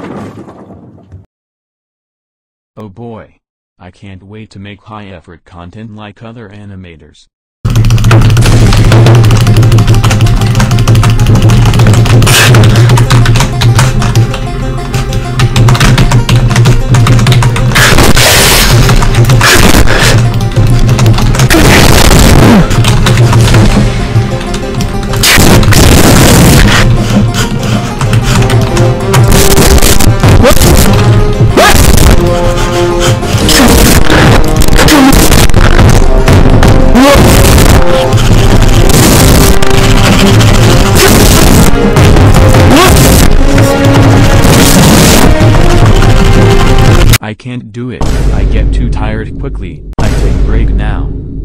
Oh boy. I can't wait to make high-effort content like other animators. I can't do it. I get too tired quickly. I take break now.